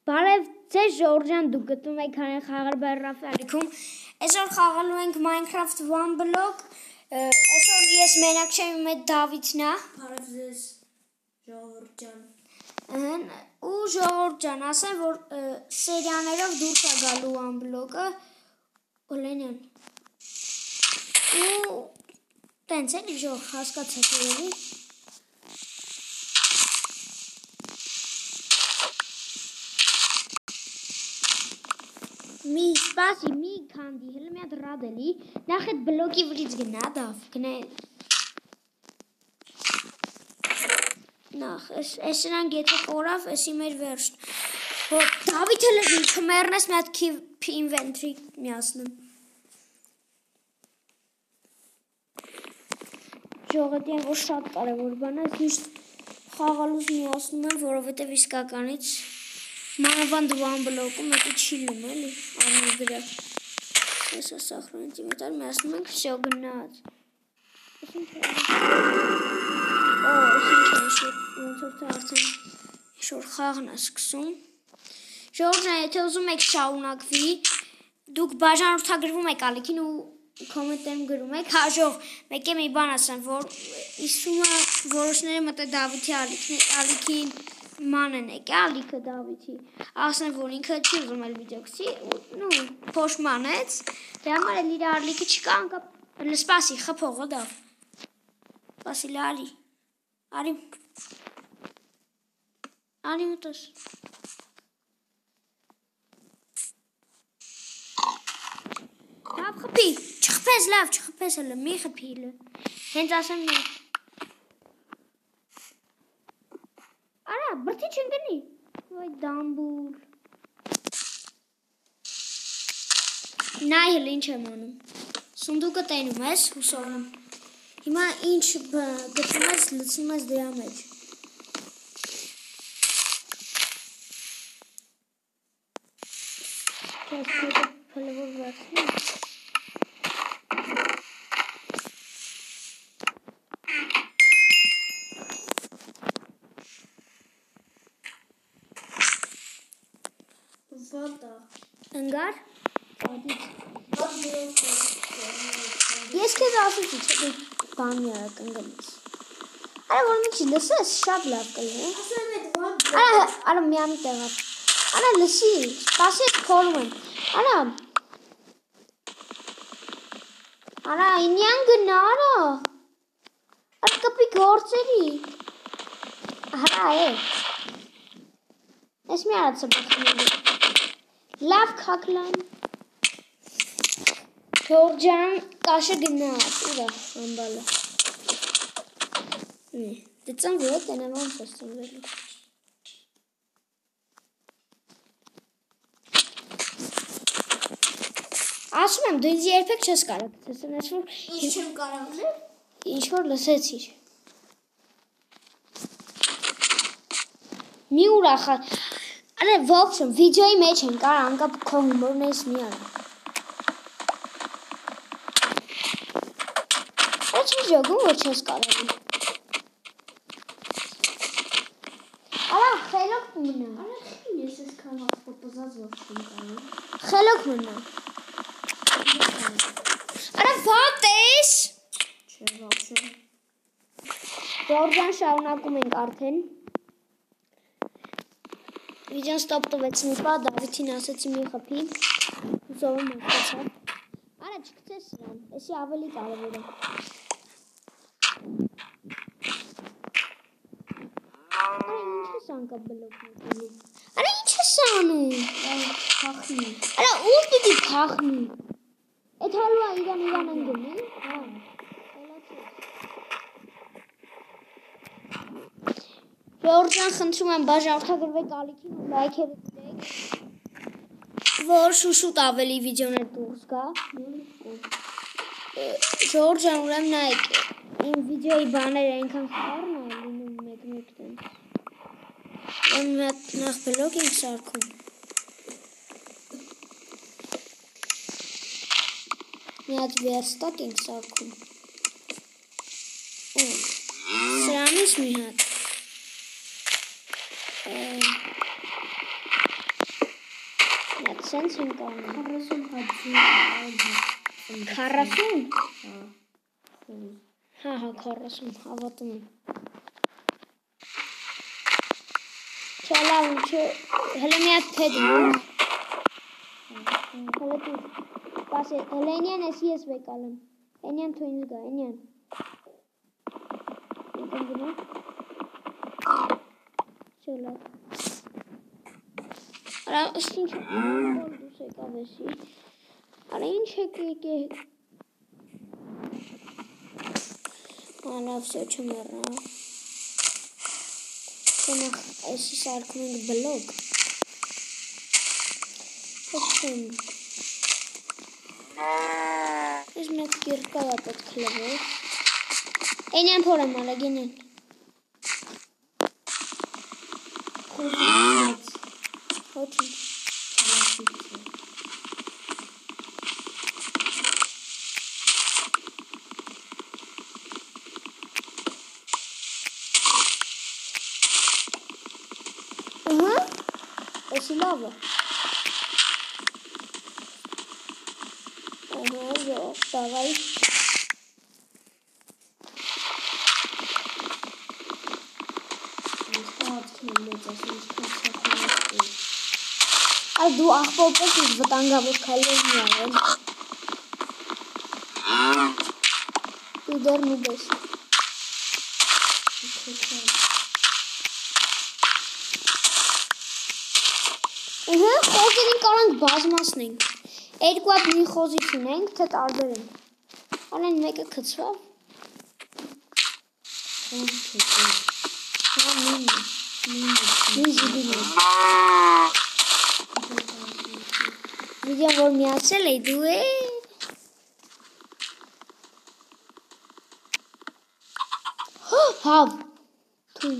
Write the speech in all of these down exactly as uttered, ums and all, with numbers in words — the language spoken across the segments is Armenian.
Բարև ձեզ Ժորժան, դուք գտնում եք հանեն խաղալ բեռնավ ալիքում։ Այսօր խաղալու ենք Minecraft one block։ Այսօր ես մենակ չեմ, իմ հետ Դավիթն է։ Բարև ձեզ Ժողովուրդ ջան։ Ու Ժողովուրդ ջան, ասեմ որ սերիաներով դուրս է գալու one block-ը։ Օլենյան։ Ու տենց էլի ժող հասկացեք երևի։ Մի սպասի, մի քանդի, հələ մի հատ ռադելի, նախ այդ բլոկի վրից գնա, դավ, գնա նախ, այս նրանք եթե կորավ, էսի մեր վերջն, որ Դավիթը լվի, կմերնես մի հատ keep inventory միասնում, ժողետի են, որ շատ կարևոր բան է, միշտ խաղալուց միասնում եմ, որովհետև իսկականից Մանավանդ one block-ում մեկի չի լում էլի, արմի վրա, եսա սախրոնտիմետար միասնում ենք, վսյո գնաց, ես ինչ է, օ, ես ինչ է, ես ոնց որ թե արդեն ինչ-որ խաղն է սկսում, ժողովուրդ եթե ուզում եք շարունակվի, դուք բաժանորդագրվում եք ալիքին ու կոմենտներում գրում եք, հաջող, մեկ է մի բան ասեմ, որ իսումը որոշները մտե Դավիթի ալիքին մանեն եք, ալիքը Դավիթի, ասեն, որ ինքը չի ուզում էլ վիդեոքսի, նու, փոշմանեց, դե համար էլ իր ալիքը չկա, անկապ, սպասի, խփողը դավ, սպասի լա արի, արի, արի մտոս, լավ խպի, չխպես լավ, չխպես հլը, մի խպի հլը, հենց ասեմ մի, Արա, բրդի չընկնի, ոյ դամբուր, նայ հլ ինչ եմ անում, սունդուկը տենում ես, հուսողնում, հիմա ինչ գտնում ես, լծնում ես դրա մեջ, կես կետը պլվոր վարդնում, Վատա։ Ընգար, ես կեզ ասուչի չէ բան միարը կնգլիս, արա որ մի չի լսես շատ լավ կլի, արա, արա միամի տեղավ, արա լսի, սպասի ես քորում եմ, արա, արա ինյան գնա, արա, արա կպի գործերի, արա է, ես մի արա ծպացում եմ, Լավ քակլան Ժորժան կաշը գնաց ուրա ամբալը դե ծնվի է տենեմ ոնց ես ծնվելու ասում եմ դու ինձ երբեք չես կարող տեսնես որ Ինչ չեմ կարող ինչ որ լսեցիր մի ուրախա Արա ողջում, վիդեոյի մեջ են կար անկապ քո հումորն ես մի արա Արա չի ժոգում, որ չես կարողում Արա խելոք մնա Արա խին ես ես կան ապոպոզած որ չեմ կարող Խելոք մնա Արա վատ ես Չէ, վաչը Ժորժան շարունակում ենք արդեն Վիդեոն ստոպ տվեց մի պա, Դավիթին ասեցի մի խպի, հուսովում ասացավ, արա չկցես սրան, եսի ավելի կարևոր է, արա ինչ ես անկապ բլոք նետելու, արա ինչ ես անում, Փախնի արա ուր պիտի փախնի, էդ հալուա իրան իրան են գնի, հա, Ժորժան խնդրում եմ բաժանորդագրվեք ալիքին ու լայքերը դրեք, որ շուշուտ ավելի վիդեոներ դուրս գա, Ժորժան ուրեմ նայք, իմ վիդեոյի բաները ենքան խարն է լինում մեկ-մեկ տենց, եմ նախ բլոգ ենք սարքում, մի հատ վերստակ ենք սարքում, սրանից մի հատ, Սենց են կանում։ քառասուն հատ քառասուն։ Հա։ Հա, հա, քառասուն, հավատում եմ։ Չէ, լավ, չէ, հələ մի հատ փեդ ունեմ։ Հələ դու, բասի, հələ ենյան ես ես վեկալ եմ։ Ենյան թու ինձ գա, ենյան։ Ենքան գնա։ Չէ, լավ։ Արա, ըստ ինչ դուս եկավ եսի։ Արա, ինչ եք եկեք։ Լավ, все, չմեռա։ Սենախ, այսի սարկում ենք բլոգ։ Հոքսում։ Ես մեկ կիրկավ ապետ կլվող։ Ենյան փոր եմ ալագ, ենյան։ Խոզից Հոչին։ Ահա, էսի լավը։ Ահա, ժող, դավայ։ Այ դու աղբոպես ես վտանգավոր քայլեր մի արել։ Դու դեռ նուբ ես։ Ըհը, խոզերին կարանք բազմասնենք։ Երկու հատ մի խոզից ունենք, թե տարբերենք։ Անեն մեկը կծվավ։ Հա, նույնը։ Նույն զիբին է։ Վիդեոն որ միացել էի դու է։ Հավ, թույն։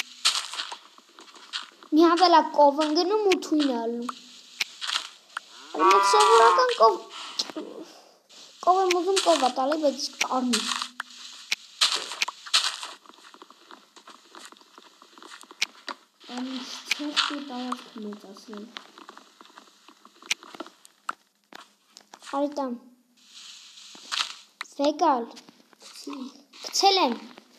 Մի հավելա կով են գնում ու թույն է ալնում։ Մեկ սովորական կով, կով եմ ուզում կով ատալի, բայց կարմի։ Անից չեղտի տարածք մեծացնել։ Արիտամ, վեկալ, կցել եմ։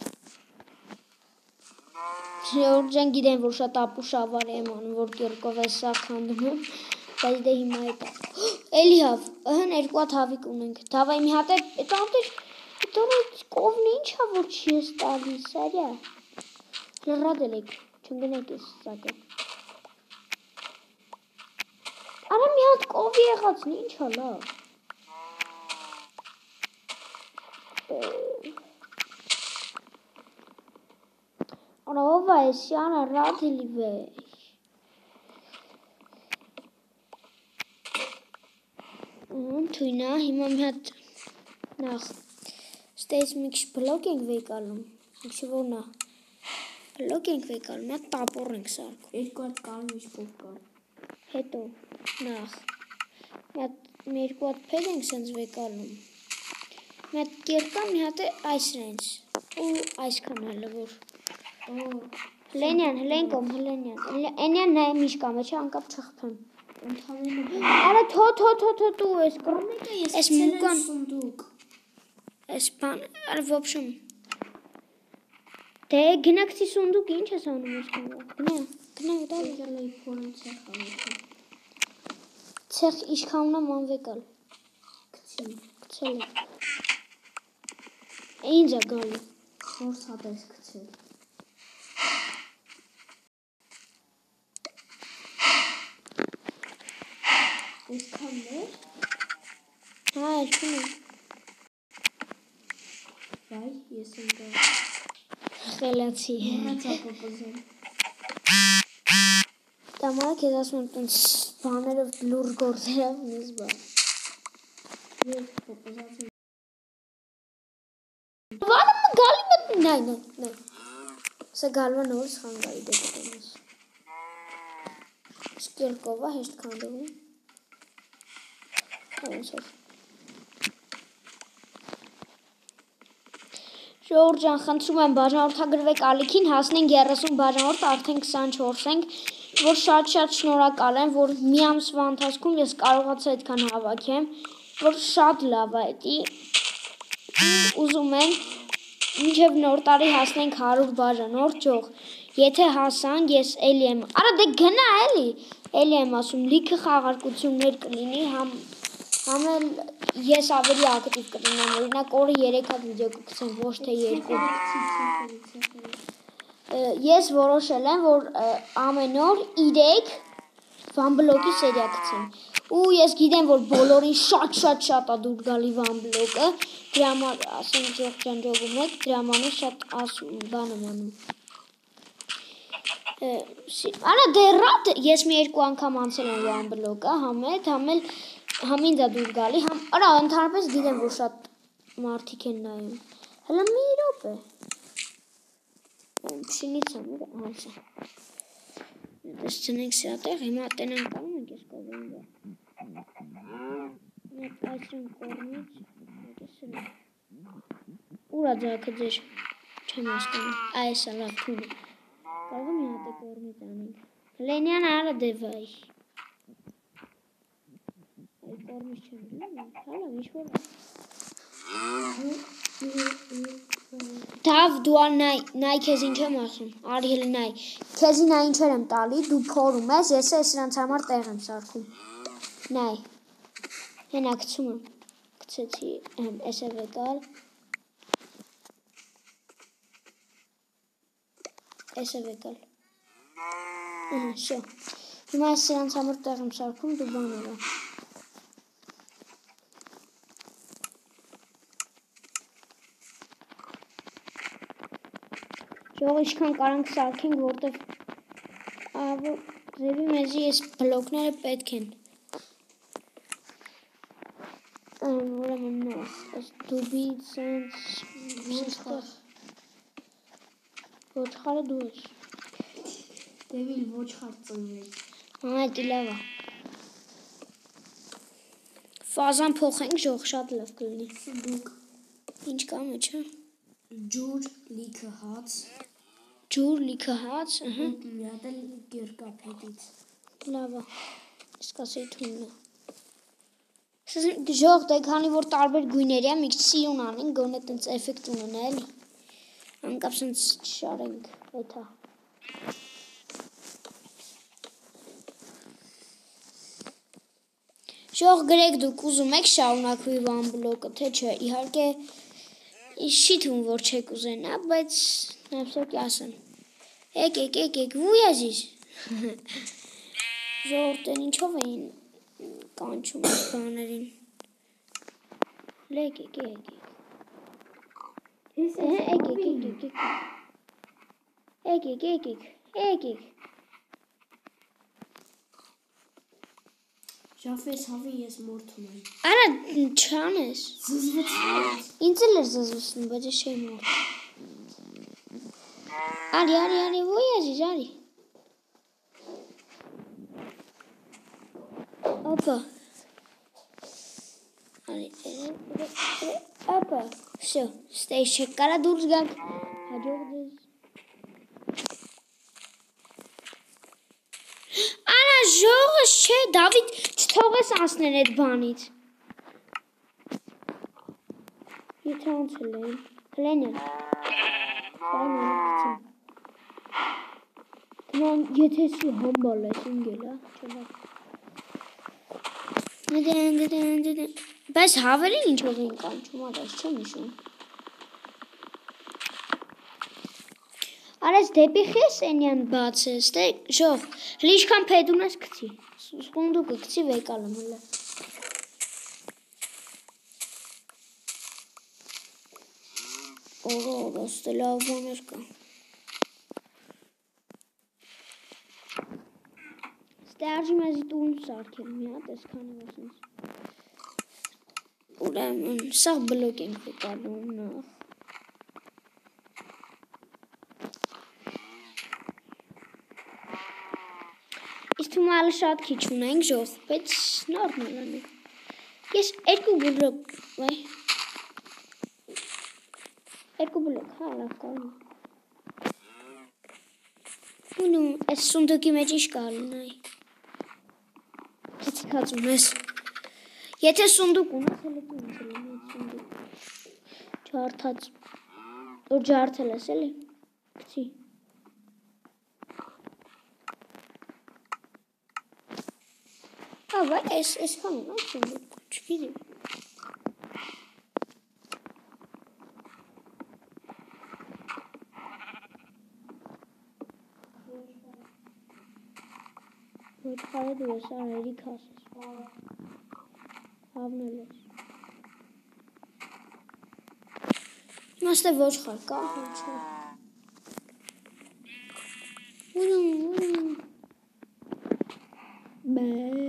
Ժորժան գիտեն, որ շատ ապուշ ավար եմ անում, որ կերկով է սա քանդում եմ, բայց դե հիմա է տա։ Էլի հավ, ըհն երկու հատ հավիկ ունենք, դավայ մի հատ է, էտ անտեր, էտ անտեր կովն ինչ է, որ չի ես տալի, սարյա։ Լրադել եք, չնգնեք ես սակը։ Արա մի հատ կովի եղացն, ինչ է լավ։ Արա ով է սյանը ռադելի վեյ։ Թույնա, հիմա մի հատ նախ ստեյց մի քիչ բլոկ ենք վեկալում, մի քիչ որնա բլոկ ենք վեկալում, մի հատ տապոր ենք սարքում։ Երկու հատ կարմիր կով կար։ Հետո նախ մի հատ մի երկու հատ փեդ ենք սենց վեկալում։ Մի հատ կերկա, մի հատ է այս ռենց ու այսքան հələ որ։ Հլենյան, հլեն կոմ, հլենյան։ Էնյան նայ միշկա մեջը անկապ չխփեմ։ Արա թո թո թո թո դու ես կռում ես մուկան սունդուկ։ Ես բան, արա в общем դե գնակցի սունդուկ ինչ ես անում ես գնա, գնա, գնա, դա Եկել էի փորն ցեխ անեցել։ Ցեխ իշքանունը մանվեկալ։ Կցին։ Կցել է։ Ինչ է գալու։ Խորս հատ ես կցել։ Այսքան էր։ Հա, երկուն է։ Վայ, ես եմ գա։ Խելացի։ Մոռացա պոպոզել։ Տամարը քեզ ասում եմ տենց բաներով լուր գործերով նիզ բա։ Ես պոպոզած եմ։ Վանը մը գալի մտ նայ, նայ, նայ։ Սա գալվա նորս խանգայի դեպքում ես։ Սկերկովա հեշտ քանդվում։ Հոնցով։ Ժողովուրդ ջան, խնդրում եմ բաժանորդագրվեք ալիքին, հասնենք երեսուն բաժանորդ, արդեն քսանչորս ենք։ որ շատ-շատ շնորհակալ եմ, որ մի ամսվա ընթացքում ես կարողացա այդքան հավաքեմ, որ շատ լավ է դա։ Ուզում եմ մինչև նոր տարի հասնենք հարյուր բաժանորդ ճոխ։ Եթե հասանք, ես էլի եմ։ Արա դե գնա էլի։ Էլի եմ ասում, լիքը խաղարկություններ կլինի, համ համ էլ ես ավելի ակտիվ կլինեմ, օրինակ օրը երեք հատ վիդեո կգցեմ, ոչ թե երկու։ Ես որոշել եմ, որ ամեն օր երեք վանբլոկի սերիա գցեմ։ Ու ես գիտեմ, որ բոլորին շատ-շատ-շատ է դուր գալի վանբլոկը, դրա համար ասենք ձեր ջանջողում եք, դրա համար շատ բան եմ անում։ Արա դե ռատ ես մի երկու անգամ անցել եմ վանբլոկը, համ հետ, համ էլ համ ինձ է դուր գալի, համ արա ընդհանրապես գիտեմ, որ շատ մարդիկ են նայում։ Հələ մի րոպե։ Փշինից եմ ուր անցա։ Դες ցնենք սատեղ, հիմա տենան կանում ենք ես կողմում դա։ Մեկ այսրան կողմից, մեկեսել եմ։ Ուրա ձակը ձեր չեմ հասկանում, այս է լավ թունը։ Կարող եմ մի հատ է կողմից անենք։ Լենյան արա դևայ։ Այդ կողմից չեմ լավ, հալա ինչ-որ Դավ դու նայ քեզ ինչ եմ ասում, Արիել նայ, քեզի նա ինչեր եմ տալի, դու փորում ես, ես է սրանց համար տեղ եմ սարքում, նայ, հենա գցում եմ, գցեցի, ես է վեկալ, ես է վեկալ, շո, հիմա ես սրանց համար տեղ եմ սարքում, դու բան էրա, Ժող ինչքան կարանք սարքենք, որտև ձևի մեզի ես բլոկները պետք են։ Ուրեմն նոս, ես դուբից սենց ոչխարը դու ես։ Դևիլ ոչխար ծնվեց։ Հա, էտի լավ է։ Ֆազան փոխենք, ժող շատ լավ կլինի։ Սուդուկ։ Ինչ կա մեջը։ Ջուր լիքը հաց։ Ջուր լիքը հաց, ըհը։ Մի հատ էլ գերկափետից։ Լավ է։ Իսկ ասեի թունն է։ Ժող դե քանի որ տարբեր գույների է, մի քիչ սիրուն անենք, գոնե տենց էֆեկտ ունենա էլի։ Անկապ սենց չարենք, էթա։ Ժող գրեք դուք ուզում եք շարունակվի վանբլոկը, թե չէ, իհարկե Չի թվում, որ չեք ուզենա, բայց նավսոքի ասեմ։ Եկ, եկ, եկ, եկ, վույազիս։ Ժողորդեն ինչով էին կանչում այս բաներին։ Լեկ, եկ, եկ, եկ։ Եկ, եկ, եկ, եկ, եկ։ Եկ, եկ, եկ, եկ, եկ, եկ։ Ժաֆես հավի ես մորթում եմ։ Արա չան ես։ Զզվեց։ Ինձ էլ էր զզվսնում, բայց ես չէի մորթ։ Արի, արի, արի, ոյ ազիզ, արի։ Опа. Արի, опа. Всё, ստեյս չեք կարա դուրս գանք։ Հաջող ձեզ։ Արա ժողս չէ, Դավիթ, չթողես անցնեն այդ բանից։ Եթե անցել են, հլենյան, պարմ են կցին։ Թման, եթե սի համբալ ես ինգել, չվակ։ Դեն, դեն, դեն, բայց հավերին ինչով են կանչում, արես չեմ իշում։ Արես դեպի խես ենյան բաց ես, դե ժող, հլի իչքան պեդուն ես կցի, սպունդուկը կցի վեկալում հլը։ Օրո, օրո, ստե լավ բաներ կա։ Ստե արժի մեզի տուն սարքեմ, մի հատ ես քանի վասնից։ Ուրեմն, սաղ բլոկ ենք վեկալում նախ։ Իսկ թումալը շատ քիչ ունենք ժող, բայց նորմալ անենք։ Ես երկու բլոկ, վայ։ Երկու բլոկ, հա, լավ կարում։ Ունու, այս սունդուկի մեջ ինչ կա լինայի։ Կեցի կացում ես։ Եթե սունդուկ ունես, հելի կի ինձ լինի այդ սունդուկ։ Ջարդած, որ ջարդել ես էլի, կցի։ Ավա, ես, ես կանուն այդ սունդուկ, չգիտի։ Ոչ խարը դու ես, արա երիք ասես։ Հավնել ես։ Իմաստե ոչ խար կա, ոչ խար։ Ունում, ունում։ Բե,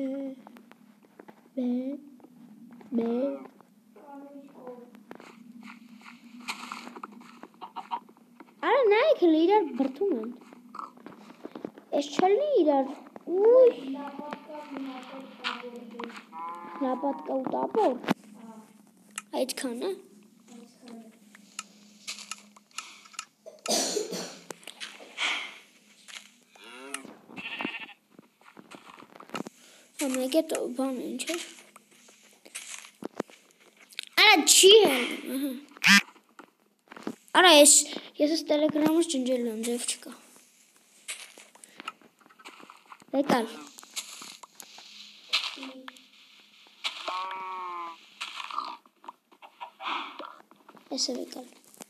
բե, բե։ Արա նայք հլի իրար բրդում են։ Ես չլնի իրար, ուй։ Լապատկա ու տապոր։ Այդքան է։ Մեկ է բան ինչ է։ Արա չի հելնում։ Արա ես ես տելեգրամից ջնջել եմ, ձև չկա։ Եկալ։ Ես է եկալ։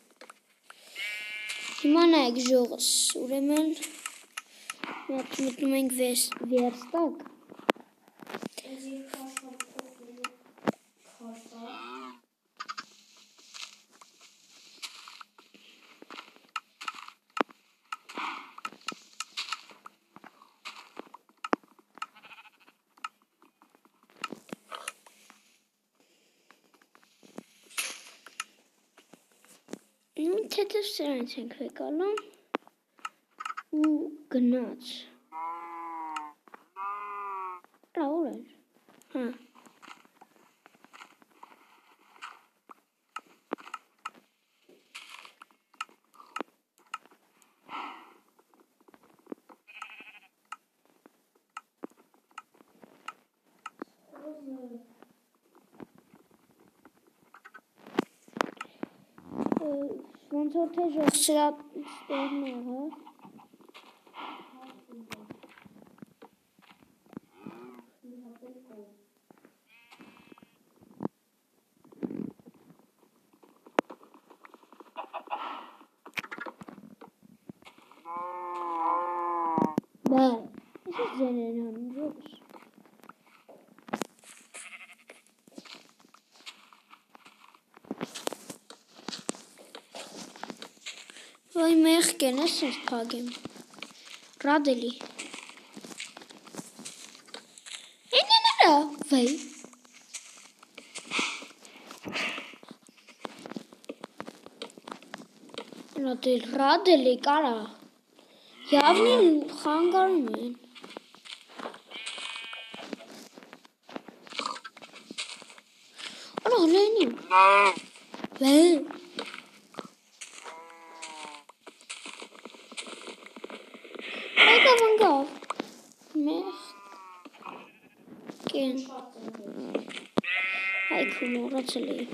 Հիմա նայեք ժողս, ուրեմն մտնում ենք վերստակ։ Թեթև սրանից ենք վեկալում ու գնաց ռաուր էր հա ոնց որ թե ժող սրա ստեղն է, հա։ Բա, ես ես ձեն են հանում ժողս։ Վայ մեղք են ես ես պագեմ, ռադելի, են են արա, վայ, ռադելի կարա, յավնի խանգարում են, արա հլենի, վայ, Այքու մորացել էի։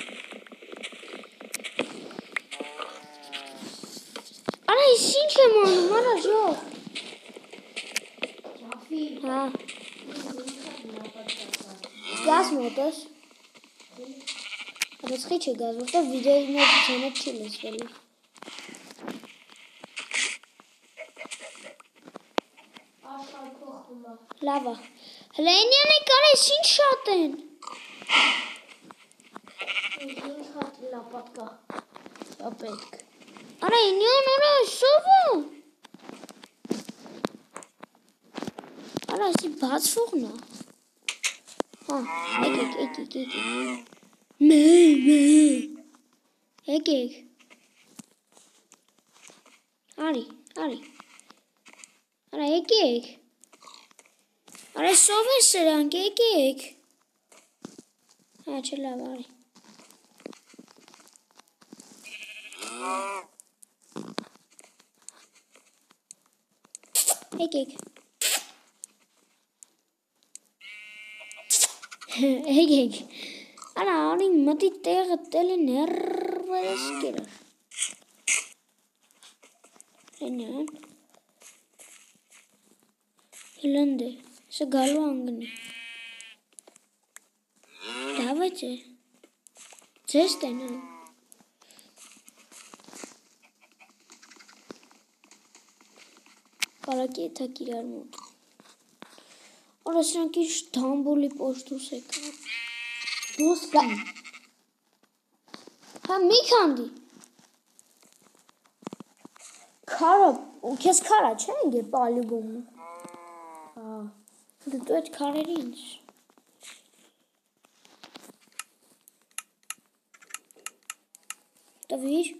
Արա ես ինչ եմ անում, արա ժող։ Հա։ Գազ մոտ ես։ Բայց խիչ է գազ, որտև վիդեոյի մեջ ձենդ չի լսվելի։ Լավա։ Հլենյան է կար ես ինչ շատ են։ Լապատկա, ապետք։ Արա ինյան, արա, սովը։ Արա, ասի բացվողն է։ Հա, եկեք, եկեք, եկեք։ Մե, մե։ Եկեք։ Արի, արի։ Արա, եկեք։ Արա, սով են սրանք, եկեք։ Հա, չէ լավ, արի։ Եկեք։ Եկեք։ Արա անի մտի տեղը տելի ներվես կերը։ Հենյան։ Հելանդ է, սա գալու անգնի։ Դավայց է։ Ձեզ տենան։ Կարակի եթակ իրար մոտ։ Արա սրանք ինչ դամբոլի պոշտուս է կա։ Ոսկ կան։ Հա մի քանդի։ Քարը, քեզ քարա չէ ինգե պալիգոմը։ Հա, դու այդ քարերի ինչ։ Տվիր։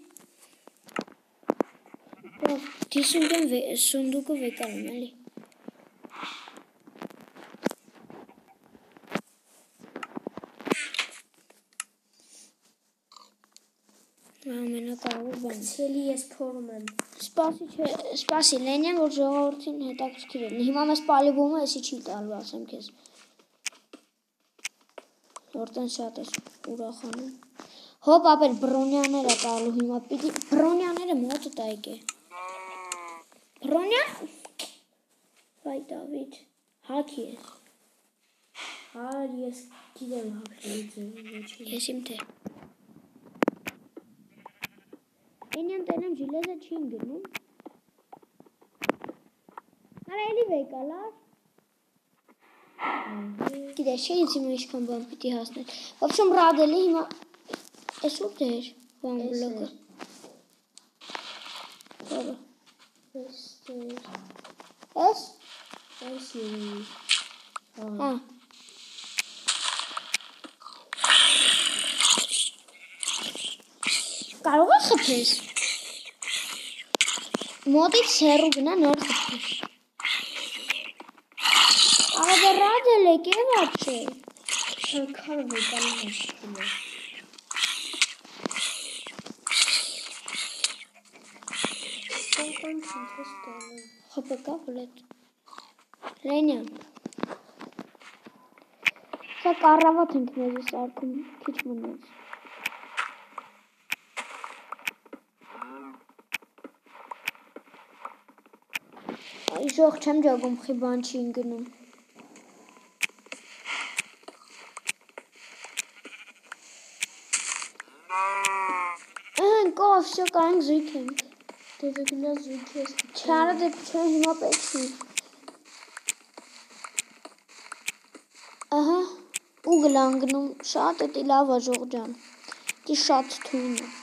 Դիսունգեն սունդուկը վեկարում էլի։ Ամենակարևոր բանը։ Ցելի ես փորում եմ։ Սպասի չէ, սպասի, լենյան որ ժողովրդին հետաքրքիր է։ Հիմա մեզ պալիբոմը էսի չի տալու, ասեմ քեզ։ Որտեն շատ ես ուրախանում։ Հոպ ապեր բրոնյաները տալու հիմա պիտի բրոնյաները մոտը տայք է։ Բրոնյան։ Վայ Դավիթ, հաքի ես։ Հար ես գիտեմ հակրի ձևի։ Ես իմ թե։ Ենյան տենեմ ժիլեզը չի ընգնում։ Արա էլի վեկալար։ Գիտես չէ ինձ հիմա իշքան բան պիտի հասնել։ Ոբշում ռադելի հիմա ես ուր դեր բան բլոգը։ Որը։ Ես դեր։ Ես։ Ես երևի։ Հա։ Կարող է խփես։ Մոտից հեռու գնա նոր խփես։ Արա դե ռադել եք է վաչե։ Քարը վեկալում է շկում է։ Կոնկան չինքես տանում։ Խպեկա վլետ։ Լենյան։ Սա կարավատ ենք մեզի սարքում քիչ մնաց։ Իժող չեմ ջագում խի բան չի ընգնում։ Են կով շո կարենք զույք ենք։ Դե գնա զույգ ես։ Չարը դեպ չէ հիմա պետք չի։ Ահա ու գլանգնում շատ է լավ է ժողջան։ Դի շատ թույն է։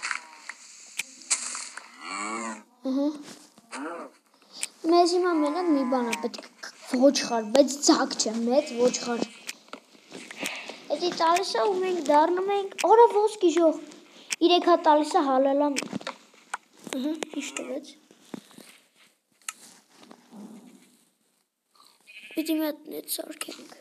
Ահա Մեզ հիմա մենակ մի բան է պետք ոչխար, բայց ձակ չէ, մեծ ոչխար։ Էդի տալիս է ու մենք դառնում ենք, օրա ոսկի ժող, իրեք հա տալիս է հալալամ։ Ահա, ինչ տվեց։ Պիտի մի հատ նետ սարքենք։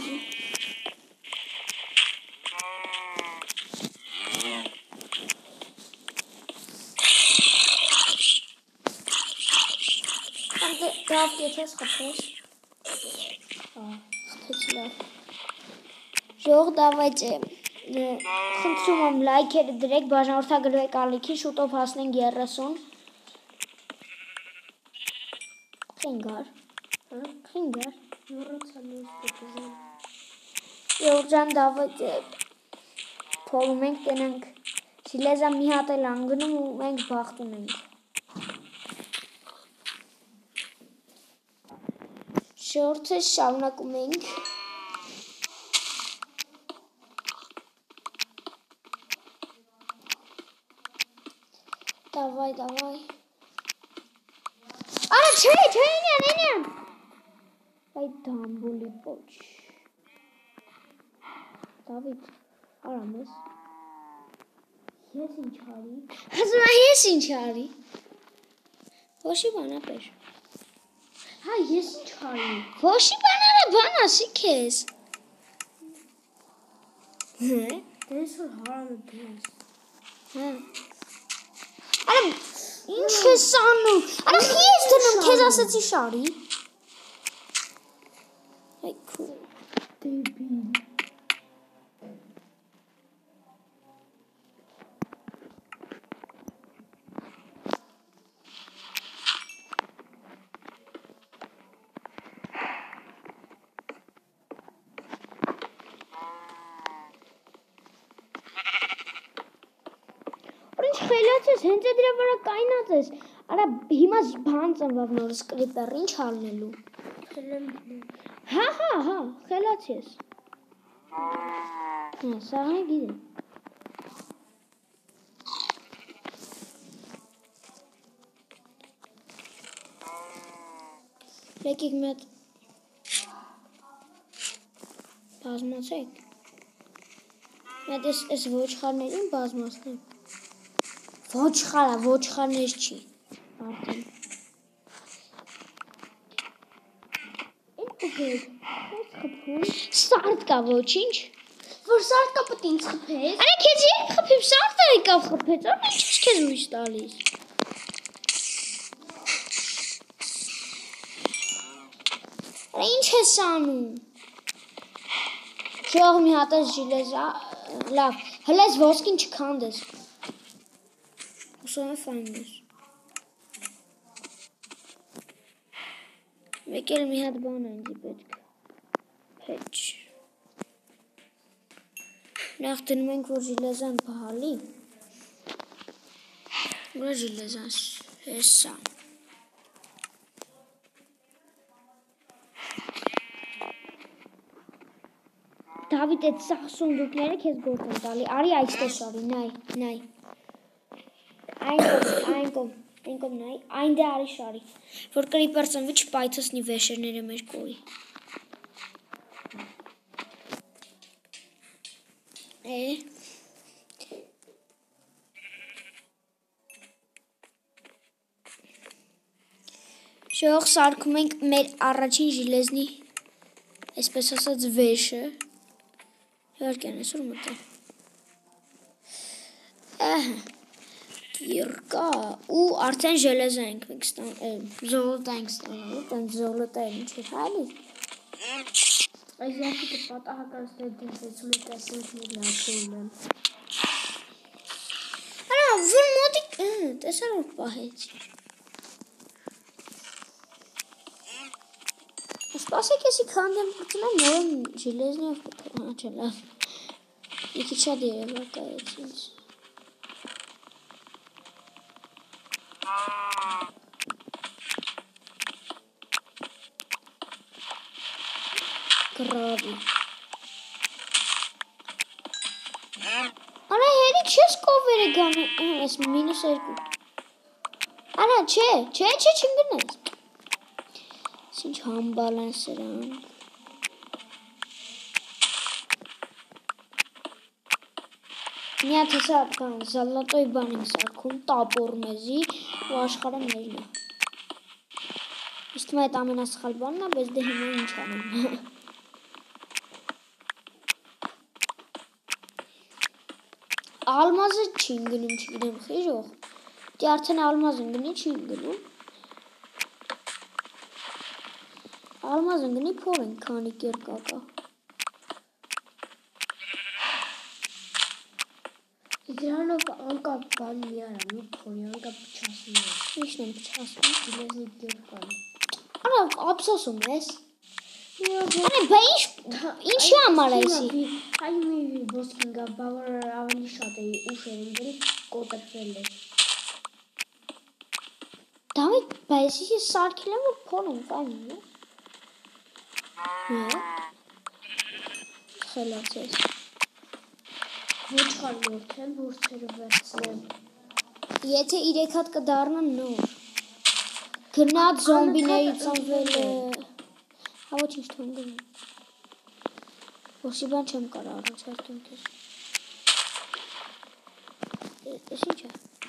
Դավ կեթես խպես։ Խպեց լավ։ Ժող դավայց է։ Խնդրում եմ լայքերը դրեք, բաժանորդագրվեք ալիքին, շուտով հասնենք երեսուն։ Խինգար։ Խինգար։ Մռոցան ես պետուզան։ Երջան դավայց է։ Փորում ենք տենենք։ Շիլեզա մի հատ էլ անգնում ու մենք բախտում ենք։ Շորթը շարունակում ենք։ Դավայ, դավայ։ Արա չէ, չէ, ինյան, ինյան։ Վայ դամբոլի պոչ։ Դավիթ, արամ ես։ Ես ինչ արի։ Ասում է ես ինչ արի։ Ոչի բան ապեր։ Հա ես ինչ արի։ Ոչի բան արա բան ասի քեզ։ Հե։ Դες որ հարանը դես։ Հա։ Արա ինչ ես անում։ Արա խի ես դնում քեզ ասացի շարի։ Ay cool. Debil. Ինչ խելացես, հենց է դրա վրա կայնած ես։ Արա հիմա բան ծնվավ նորս կրիպեր, ինչ հալնելու։ Խելեմ։ Հա, հա, հա, խելացես։ Հա, սաղն է գիտեմ։ Լեկիկ մի հատ բազմացեք։ Մի հատ ես ոչխարներին բազմացնեմ։ Ոչխարա, ոչխարներ չի։ Արդեն։ Ինչ կուպեք, ես խպում։ Սարդ կա ոչինչ։ Որ սարդ կա պտ ինձ խպես։ Արա քեզ երբ խփիմ սարդը եկավ խփեց, ա՞ր ինչ ես քեզ ույս տալիս։ Արա ինչ ես անում։ Շող մի հատ ես ժիլեզա, լավ, հլես ոսկին չքանդես։ Հուսով է ֆայն ես։ Մեկ էլ մի հատ բան է ինձի պետք։ Փեչ։ Նախ դնում ենք, որ ժիլեզան պահալի։ Ուրա ժիլեզան հեսա։ Դավիթ այդ սաղ սունդուկները քեզ գործ են տալի։ Արի այստեղ շարի, նայ, նայ։ Այն կոմ, այն կոմ, այն կոմ նայ, այն դե արի շարի, որ կրիպեր ծնվի չպայթսնի վեշերները մեր կորի։ Է։ Շող սարքում ենք մեր առաջին ժիլեզնի, այսպես ասած վեշը, իհարկե այսօր մտա։ Ահա Երկա ու արդեն ժելեզա ենք մենք ստան, զոլոտա ենք ստանալու, տեն զոլոտա է ինչ է հայլի։ Այս յաշիկը պատահական ստեդինքեցում է տեսինք մի լացում եմ։ Արա, որ մոտիկ, տեսար որ պահեցի։ Սպասեք եսի քանդեմ պրծնեմ, նորն ժելեզնի հա չէ լավ։ Մի քիչ շատ երևա կայեց ինձ։ Գրավի։ Արա հերի չես կովերը գանը, ես մինուս երկու։ Արա չէ, չէ, չէ, չնգնես։ Ինչ համբալ են սրան։ Մի հատ հեսա կան զալատոյ բան ենք սարքում, տապոր մեզի ու աշխարը մերն է։ Իշտ մա այդ ամենասխալ բանն է, բայց դե հիմա ինչ անեմ։ Ալմազը չի ընգնում, չգնեմ խիժող, դի արդեն ալմազ ընգնի չի ընգնում, ալմազ ընգնի փոր ենք քանի կերկակա, Դրանով անկապ բան մի արա, մի փորի անկապ փչասում է, ինչն եմ փչասում, դիլեզնի կերկան, արա ապսոսում ես, արա բա ինչի համար այսի, այ մի ոսկին գա, բավար ավելի շատ է ուշեր ընգրի կոտրվել է, Դավիթ, բա եսի ես սարքել եմ, որ փոր եմ կայնում է, հա, խելաց ես, ոչխար նորդեմ, որցերը վերցնեմ, Եթե իրեք հատ կդառնան նոր, գնաց զոմբիների ծնվել է, հա ոչինչ թող գնում, ոսի բան չեմ կարա առաջարկեմ քեզ, ես ինչ է,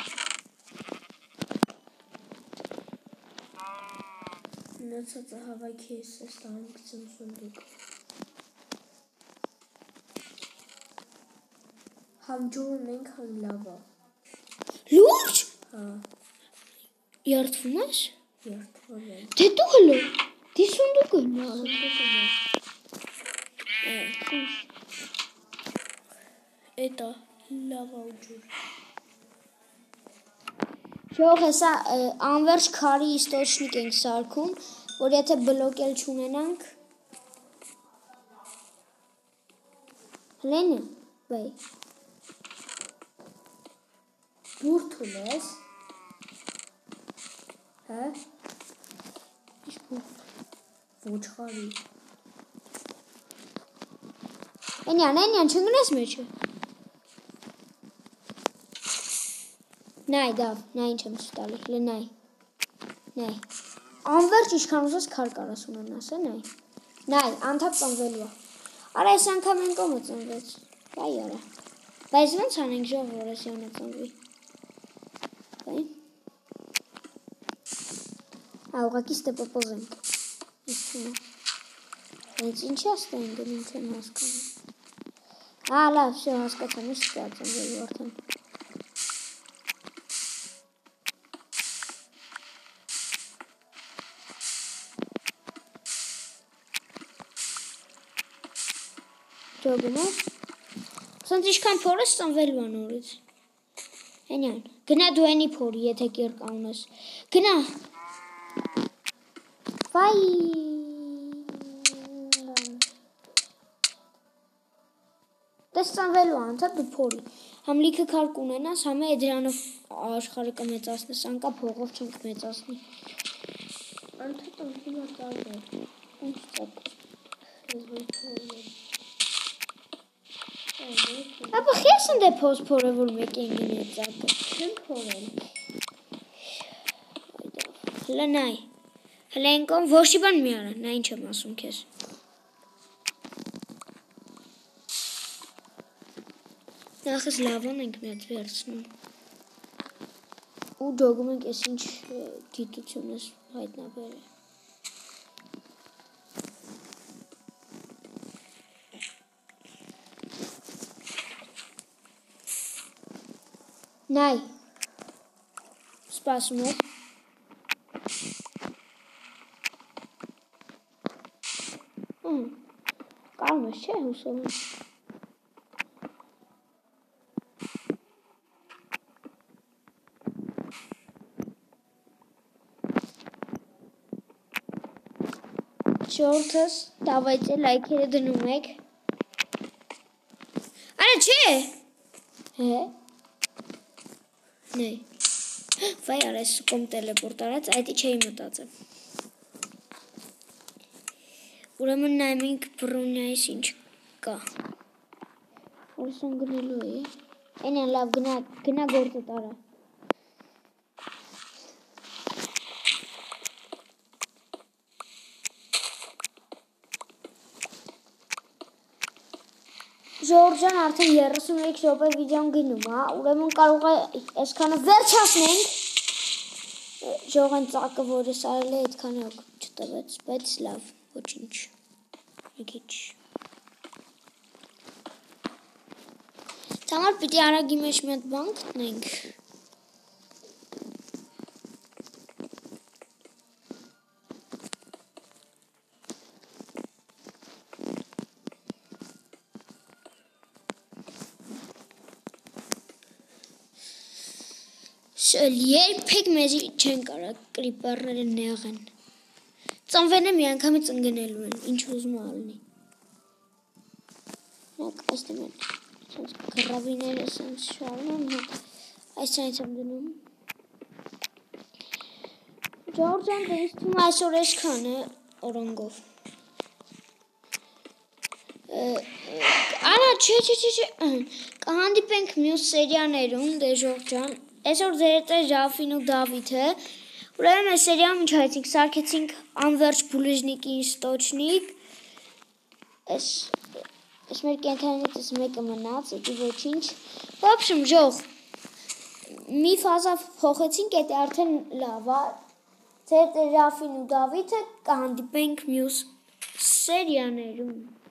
նացածը հավայքի ես ես տանում կծեմ սունդուկ, համ ջուրն ենք, համ լավա, լուրջ, հա, երդվում ես, երդվում եմ, դե դու հլո, դի սունդուկ եմ, սունդուկ եմ, կա, լավա ու ջուր։ Ժող հեսա անվերջ քարի իստոչնիկ ենք սարքում, որ եթե բլոկ էլ չունենանք, հլենը, վայ, բուրդ ունես, հա, ինչ բուրդ, ոչխարի, ենյան, ենյան, չնգնես մեջը, նայ, դավ, նայ ինչ եմ ստալի, հլը նայ, նայ, անվերջ իչքան ուզես քար կարաս ունենաս, է նայ, նայ, անթապ ծնվելու է, արա ես անգամ են կոմը ծնվեց, վայ արա, բայց ոնց անենք ժող որ ես յանը ծնվի, վայ, ա ուղակի ստեպոպոզ ենք, հենց ինչի աստա են գնում չեմ հասկանում, ա լավ, շո հասկացան ես ստա ծնվելու արդեն, Ջոգում է, սանց իշքան փոր ես ծնվելու անորից, հենյան, գնա դու ենի փորի, եթե կիրկա ունես, գնա, վայ, դես ծնվելու անթա դու փորի, համ լիքը քար կունենաս, համ է դրանով աշխարը կմեծասնես, անկա փողով չենք մեծասնի, անթա տանքիմա ծակ է, ինչ ծակ, ես որ փորի է, ապա խես ընդ է փոս փորը, որ մեկ են գնի ծակը, չեմ փորել, հլը նայ, հլը ենքոն ոչի բան մի արա, նա ինչ եմ ասում կեզ, նախս լավան ենք մի հատ վերցնում, ու ջոգում ենք ես ինչ գիտություն ես հայտնաբեր է, նայ, սպասում ես, կարում ես չէ հուսով եմ, շորդս, դավայցե լայքերը դնում եք, արա չէ, հե, նայ, վայ արա ես կոմ տելեպորտ արած, այդի չէի մտածը, ուրեմն նայմ ենք բրոնյայիս ինչ կա, որսուն գնելու է, ենյան լավ գնա գործը տարա, Ժորժան արդեն երեսունութ րոպե վիդեոն գնում, հա, ուրեմն կարող է այսքանը վերջացնենք, ժողեն ծակը, որ ես արել է, այդքանը չտվեց, բայց լավ, ոչինչ, մի քիչ, Համար պիտի արագի մեջ մի հատ բան գտնենք, երբեք մեզի չեն կարա կրիպերները նեղեն, ծնվեն է մի անգամից ընգնելու են, ինչ ուզում ալնի, նակ այստեմ են, գրավիները սենց շարում եմ, այս ցանից եմ դնում, Ջորջան դեիս թում այսօր էշքան է օրանգով, արա չէ չէ չէ չէ, կհանդիպենք մյուս սերիաներում դե Ջորջան, այսօր ձեր հետ է Ժաֆին ու Դավիթը, ուրեմն այս սերիայում ինչ հայեցինք, սարքեցինք անվերջ բուլիժնիկի իստոչնիկ, այս մեր կենթանիցս մեկը մնաց, էդի ոչինչ, ոբշմ ժող, մի ֆազա փոխեցինք, էդ արդեն լավ է, ձեր հետ է Ժաֆին ու Դավիթը, կհանդիպենք մյուս սերիաներում։